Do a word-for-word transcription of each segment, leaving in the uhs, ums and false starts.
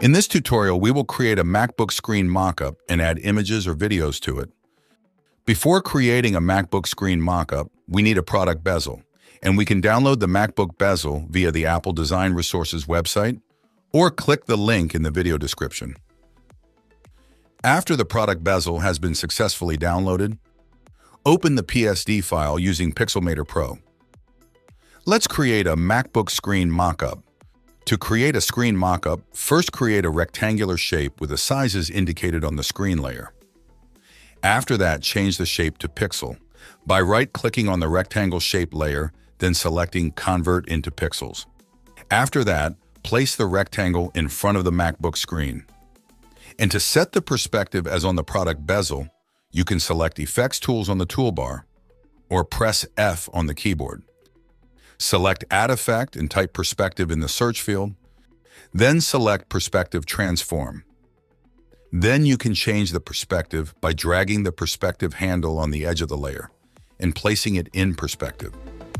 In this tutorial, we will create a MacBook screen mockup and add images or videos to it. Before creating a MacBook screen mockup, we need a product bezel, and we can download the MacBook bezel via the Apple Design Resources website or click the link in the video description. After the product bezel has been successfully downloaded, open the P S D file using Pixelmator Pro. Let's create a MacBook screen mockup. To create a screen mockup, first create a rectangular shape with the sizes indicated on the screen layer. After that, change the shape to pixel by right-clicking on the rectangle shape layer, then selecting Convert into Pixels. After that, place the rectangle in front of the MacBook screen. And to set the perspective as on the product bezel, you can select Effects Tools on the toolbar or press F on the keyboard. Select Add Effect and type Perspective in the search field. Then select Perspective Transform. Then you can change the perspective by dragging the perspective handle on the edge of the layer and placing it in perspective.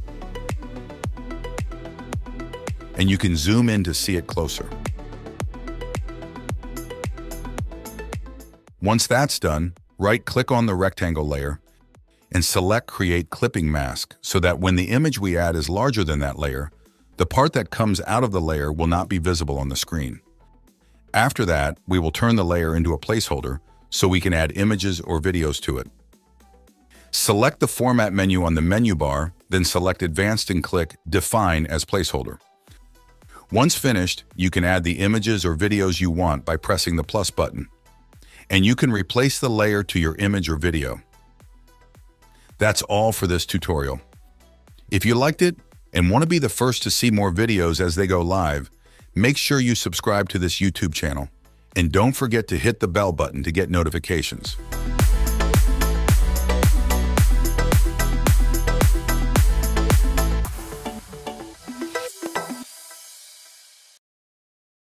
And you can zoom in to see it closer. Once that's done, right-click on the rectangle layer and select Create Clipping Mask so that when the image we add is larger than that layer, the part that comes out of the layer will not be visible on the screen. After that, we will turn the layer into a placeholder so we can add images or videos to it. Select the Format menu on the menu bar, then select Advanced and click Define as Placeholder. Once finished, you can add the images or videos you want by pressing the plus button, and you can replace the layer to your image or video. That's all for this tutorial. If you liked it and want to be the first to see more videos as they go live, make sure you subscribe to this YouTube channel, and don't forget to hit the bell button to get notifications.